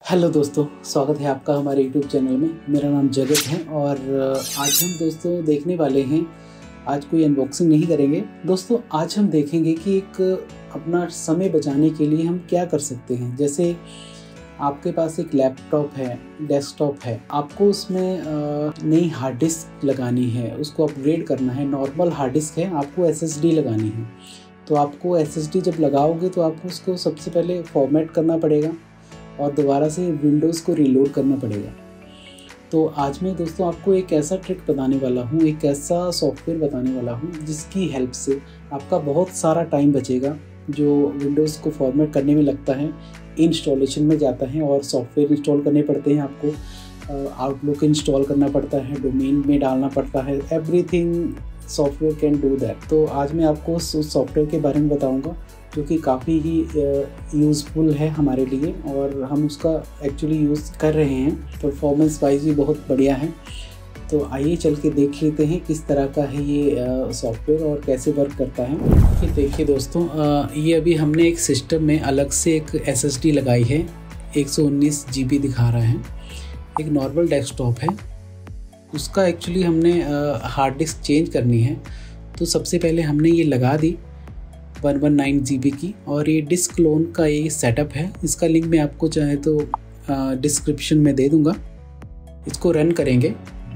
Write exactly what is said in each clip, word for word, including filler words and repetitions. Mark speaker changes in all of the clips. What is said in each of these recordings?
Speaker 1: Hello दोस्तों, स्वागत है आपका हमारे यूट्यूब चैनल में। मेरा नाम जगत है और आज हम दोस्तों देखने वाले हैं, आज कोई अनबॉक्सिंग नहीं करेंगे दोस्तों। आज हम देखेंगे कि एक अपना समय बचाने के लिए हम क्या कर सकते हैं। जैसे आपके पास एक लैपटॉप है, डेस्कटॉप है, आपको उसमें नई हार्ड डिस्क लगानी है, उसको अपग्रेड करना है। नॉर्मल हार्ड डिस्क है, आपको एस एस डी लगानी है। तो आपको एस एस डी जब लगाओगे तो आपको उसको सबसे पहले फॉर्मेट करना पड़ेगा और दोबारा से विंडोज़ को रीलोड करना पड़ेगा। तो आज मैं दोस्तों आपको एक ऐसा ट्रिक बताने वाला हूँ, एक ऐसा सॉफ्टवेयर बताने वाला हूँ जिसकी हेल्प से आपका बहुत सारा टाइम बचेगा, जो विंडोज़ को फॉर्मेट करने में लगता है, इंस्टॉलेशन में जाता है और सॉफ्टवेयर इंस्टॉल करने पड़ते हैं। आपको आउटलुक इंस्टॉल करना पड़ता है, डोमेन में डालना पड़ता है, everything software can do that. तो आज मैं आपको उस सॉफ्टवेयर के बारे में बताऊँगा जो कि काफ़ी ही यूज़फुल है हमारे लिए और हम उसका एक्चुअली यूज़ कर रहे हैं। परफॉर्मेंस वाइज भी बहुत बढ़िया है। तो आइए चल के देख लेते हैं किस तरह का है ये सॉफ्टवेयर और कैसे वर्क करता है। ये देखिए दोस्तों, ये अभी हमने एक सिस्टम में अलग से एक एस एस डी लगाई है, एक सौ उन्नीस जी बी दिखा रहा है। एक नॉर्मल डेस्कटॉप है, उसका एक्चुअली हमने हार्ड डिस्क चेंज करनी है। तो सबसे पहले हमने ये लगा दी one one nine G B की, और ये डिस्क क्लोन का ये सेटअप है। इसका लिंक मैं आपको चाहे तो डिस्क्रिप्शन में दे दूंगा। इसको रन करेंगे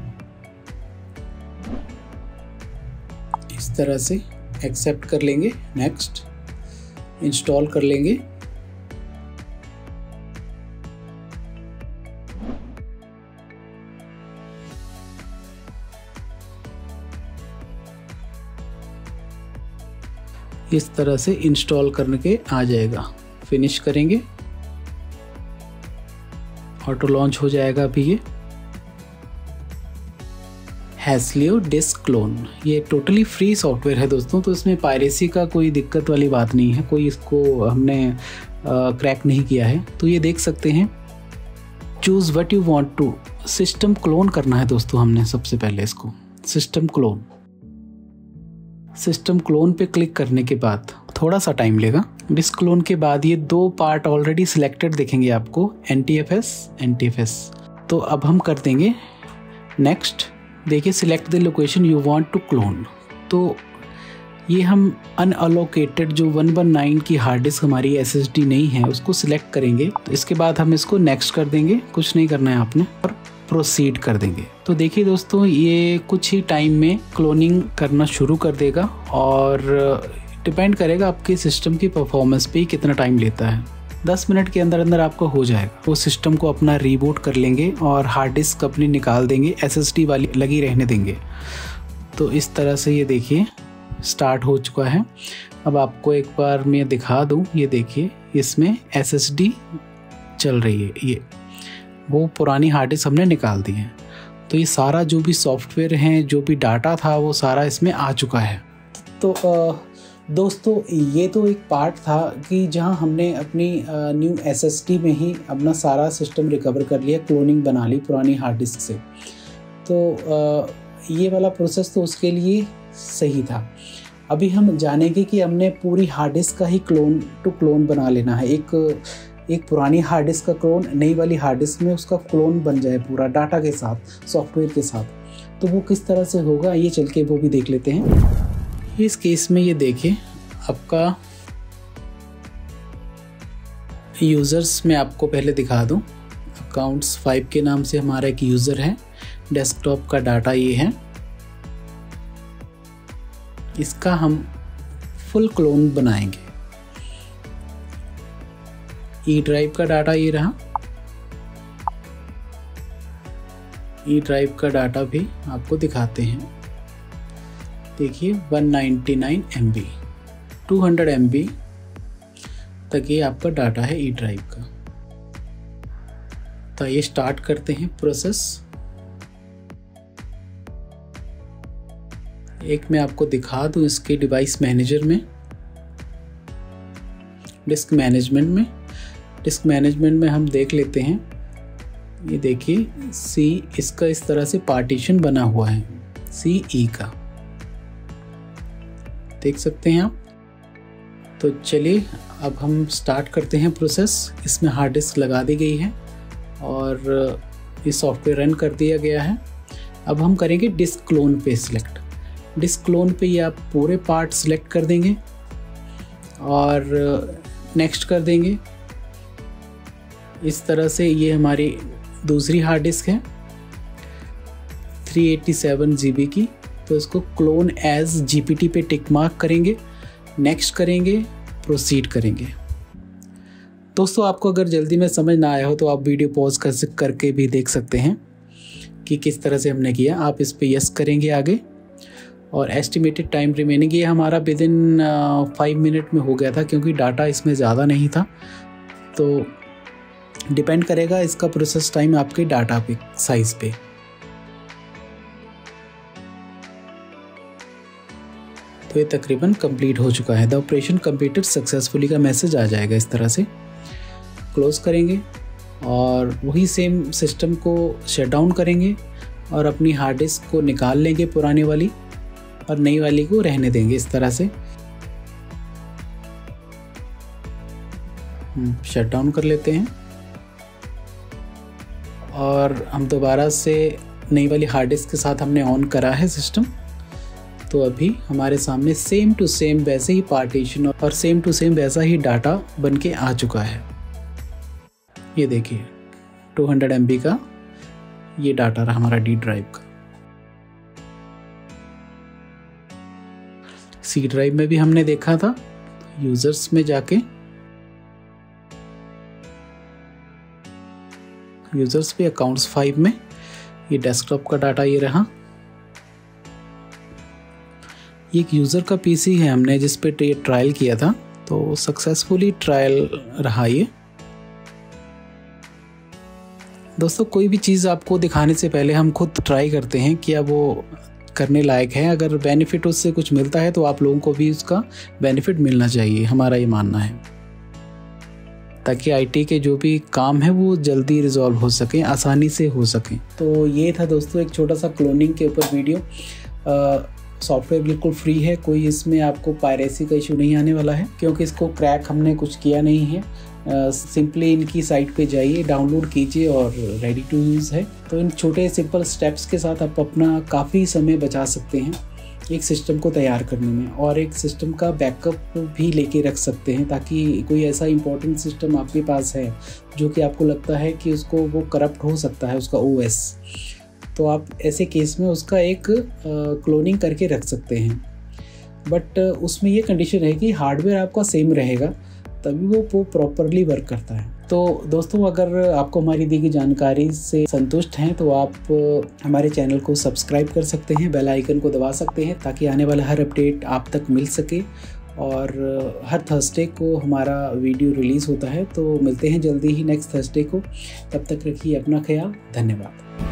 Speaker 1: इस तरह से, एक्सेप्ट कर लेंगे, नेक्स्ट, इंस्टॉल कर लेंगे। इस तरह से इंस्टॉल करने के आ जाएगा। फिनिश करेंगे, ऑटो लॉन्च हो जाएगा। अभी ये हैस्लियो डिस्क क्लोन, ये टोटली फ्री सॉफ्टवेयर है दोस्तों। तो इसमें पायरेसी का कोई दिक्कत वाली बात नहीं है, कोई इसको हमने क्रैक नहीं किया है। तो ये देख सकते हैं, choose what you want to, system clone करना है दोस्तों। हमने सबसे पहले इसको सिस्टम क्लोन सिस्टम क्लोन पे क्लिक करने के बाद थोड़ा सा टाइम लेगा। डिस्क क्लोन के बाद ये दो पार्ट ऑलरेडी सिलेक्टेड दिखेंगे आपको, N T F S, N T F S. तो अब हम कर देंगे नेक्स्ट। देखिए, select the location you want to clone. तो ये हम अनअलोकेटेड जो वन वन नाइन की हार्ड डिस्क हमारी एस एस डी नहीं है, उसको सिलेक्ट करेंगे। तो इसके बाद हम इसको नेक्स्ट कर देंगे, कुछ नहीं करना है आपने, और प्रोसीड कर देंगे। तो देखिए दोस्तों, ये कुछ ही टाइम में क्लोनिंग करना शुरू कर देगा और डिपेंड करेगा आपके सिस्टम की परफॉर्मेंस पे ही कितना टाइम लेता है। दस मिनट के अंदर अंदर आपका हो जाएगा। वो सिस्टम को अपना रीबूट कर लेंगे और हार्ड डिस्क अपनी निकाल देंगे, एस एस डी वाली लगी रहने देंगे। तो इस तरह से ये देखिए स्टार्ट हो चुका है। अब आपको एक बार मैं दिखा दूँ, ये देखिए इसमें एस एस डी चल रही है। ये वो पुरानी हार्ड डिस्क हमने निकाल दी है। तो ये सारा जो भी सॉफ्टवेयर हैं, जो भी डाटा था, वो सारा इसमें आ चुका है। तो दोस्तों, ये तो एक पार्ट था कि जहां हमने अपनी न्यू एस एस डी में ही अपना सारा सिस्टम रिकवर कर लिया, क्लोनिंग बना ली पुरानी हार्ड डिस्क से। तो ये वाला प्रोसेस तो उसके लिए सही था। अभी हम जानेंगे कि हमने पूरी हार्ड डिस्क का ही क्लोन टू क्लोन बना लेना है। एक एक पुरानी हार्ड डिस्क का क्लोन नई वाली हार्ड डिस्क में उसका क्लोन बन जाए पूरा डाटा के साथ, सॉफ्टवेयर के साथ। तो वो किस तरह से होगा, ये चल के वो भी देख लेते हैं। इस केस में ये देखिए, आपका यूज़र्स में आपको पहले दिखा दूं। अकाउंट्स फाइव के नाम से हमारा एक यूज़र है। डेस्कटॉप का डाटा ये है, इसका हम फुल क्लोन बनाएंगे। ई ड्राइव का डाटा ये रहा। ई ड्राइव का डाटा भी आपको दिखाते हैं। देखिए one ninety nine M B, two hundred M B तक ये आपका डाटा है ई ड्राइव का। तो ये स्टार्ट करते हैं प्रोसेस। एक मैं आपको दिखा दूं इसके डिवाइस मैनेजर में, डिस्क मैनेजमेंट में। डिस्क मैनेजमेंट में हम देख लेते हैं, ये देखिए सी, इसका इस तरह से पार्टीशन बना हुआ है, सी ई का, देख सकते हैं आप। तो चलिए अब हम स्टार्ट करते हैं प्रोसेस। इसमें हार्ड डिस्क लगा दी गई है और ये सॉफ्टवेयर रन कर दिया गया है। अब हम करेंगे डिस्क क्लोन पे सिलेक्ट। डिस्क क्लोन पे ये आप पूरे पार्ट सिलेक्ट कर देंगे और नेक्स्ट कर देंगे। इस तरह से ये हमारी दूसरी हार्ड डिस्क है three eighty seven G B की, तो इसको clone as G P T पे टिक मार्क करेंगे, नेक्स्ट करेंगे, प्रोसीड करेंगे। दोस्तों आपको अगर जल्दी में समझ ना आया हो तो आप वीडियो पॉज कर करके भी देख सकते हैं कि किस तरह से हमने किया। आप इस पे यस करेंगे आगे, और एस्टिमेटेड टाइम रिमेनिंग ये हमारा विद इन फाइव मिनट में हो गया था, क्योंकि डाटा इसमें ज़्यादा नहीं था। तो डिपेंड करेगा इसका प्रोसेस टाइम आपके डाटा पे साइज़ पे। तो ये तकरीबन कंप्लीट हो चुका है। द ऑपरेशन कंप्लीटेड सक्सेसफुली का मैसेज आ जाएगा इस तरह से। क्लोज करेंगे और वही सेम सिस्टम को शट डाउन करेंगे और अपनी हार्ड डिस्क को निकाल लेंगे पुरानी वाली, और नई वाली को रहने देंगे इस तरह से। शट डाउन कर लेते हैं और हम दोबारा से नई वाली हार्ड डिस्क के साथ हमने ऑन करा है सिस्टम। तो अभी हमारे सामने सेम टू सेम वैसे ही पार्टीशन और सेम टू सेम वैसा ही डाटा बन के आ चुका है। ये देखिए टू हंड्रेड एम बी का ये डाटा रहा हमारा डी ड्राइव का। सी ड्राइव में भी हमने देखा था, यूजर्स में जाके यूजर्स पे अकाउंट्स फाइव में ये डेस्कटॉप का डाटा ये रहा। ये एक यूज़र का पीसी है हमने जिस पे ट्रायल किया था, तो सक्सेसफुली ट्रायल रहा ये। दोस्तों कोई भी चीज़ आपको दिखाने से पहले हम खुद ट्राई करते हैं कि अब वो करने लायक है। अगर बेनिफिट उससे कुछ मिलता है तो आप लोगों को भी उसका बेनिफिट मिलना चाहिए, हमारा ये मानना है, ताकि आईटी के जो भी काम है वो जल्दी रिजॉल्व हो सकें, आसानी से हो सकें। तो ये था दोस्तों एक छोटा सा क्लोनिंग के ऊपर वीडियो। सॉफ्टवेयर बिल्कुल फ्री है, कोई इसमें आपको पायरेसी का इशू नहीं आने वाला है, क्योंकि इसको क्रैक हमने कुछ किया नहीं है। सिंपली uh, इनकी साइट पे जाइए, डाउनलोड कीजिए और रेडी टू यूज़ है। तो इन छोटे सिंपल स्टेप्स के साथ आप अपना काफ़ी समय बचा सकते हैं एक सिस्टम को तैयार करने में, और एक सिस्टम का बैकअप भी लेके रख सकते हैं, ताकि कोई ऐसा इंपॉर्टेंट सिस्टम आपके पास है जो कि आपको लगता है कि उसको वो करप्ट हो सकता है उसका ओएस, तो आप ऐसे केस में उसका एक क्लोनिंग करके रख सकते हैं। बट उसमें ये कंडीशन है कि हार्डवेयर आपका सेम रहेगा, तभी वो वो प्रॉपरली वर्क करता है। तो दोस्तों अगर आपको हमारी दी गई जानकारी से संतुष्ट हैं तो आप हमारे चैनल को सब्सक्राइब कर सकते हैं, बेल आइकन को दबा सकते हैं, ताकि आने वाला हर अपडेट आप तक मिल सके। और हर थर्सडे को हमारा वीडियो रिलीज़ होता है, तो मिलते हैं जल्दी ही नेक्स्ट थर्सडे को। तब तक रखिए अपना ख्याल। धन्यवाद।